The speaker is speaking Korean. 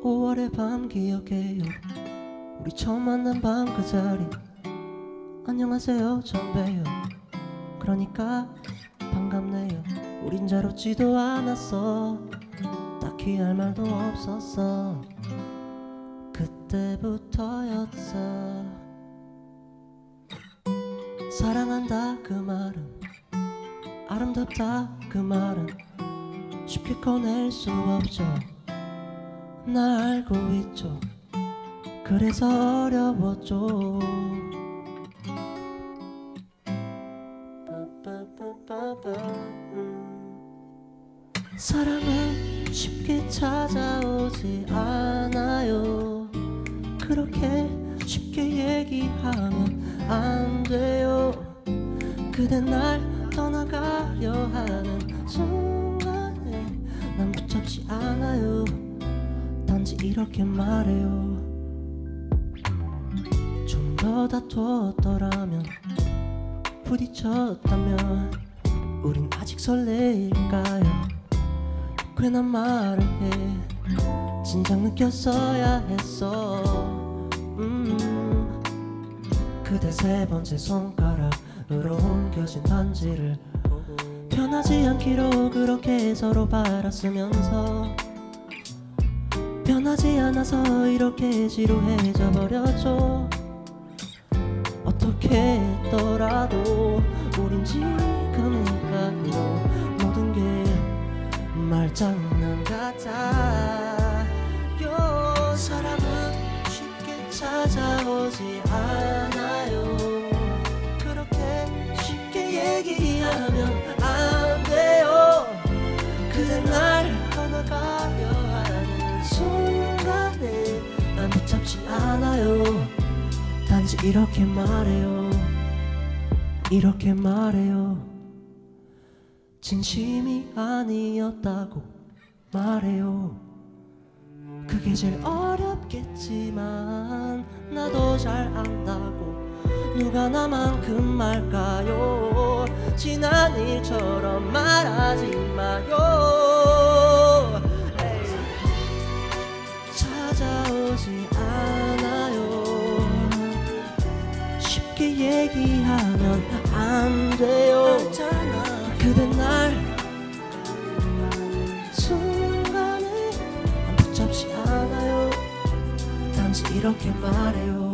5월의 밤 기억해요. 우리 처음 만난 밤 그 자리. 안녕하세요 처음 봬요. 그러니까 반갑네요. 우린 잘 웃지도 않았어. 딱히 할 말도 없었어. 그때부터였어. 사랑한다 그 말은, 아름답다 그 말은 쉽게 꺼낼 수 없죠. 나 알고 있죠. 그래서 어려웠죠. 사랑은 쉽게 찾아오지 않아요. 그렇게 쉽게 얘기하면 안 돼요. 그댄 날 떠나가려 하는 순간에 난 붙잡지 않아요. 단지 이렇게 말해요. 좀 더 다투었더라면, 부딪혔다면 우린 아직 설레일까요? 괜한 말을 해 진작 느꼈어야 했어. 그대 세 번째 손가락으로 옮겨진 반지를 변하지 않기로 그렇게 서로 바랐으면서 변하지 않아서 이렇게 지루해져 버렸죠. 어떻게 했더라도 우린 지금까지도 모든 게 말장난 같아요. 사랑은 쉽게 찾아오지 않아요. 그렇게 쉽게 얘기하면 안 돼요. 그대 날 떠나가려 하는 순간에 난 붙잡지 않아요. 단지 이렇게 말해요. 이렇게 말해요. 진심이 아니었다고 말해요. 그게 제일 어렵겠지만 나도 잘 안다고. 누가 나만큼 말까요? 지난 일처럼 말하지 마요. 찾아오지 않아요. 쉽게 얘기하면 안 돼요. 그대 날 순간에 붙잡지 않아요. 단지 이렇게 말해요.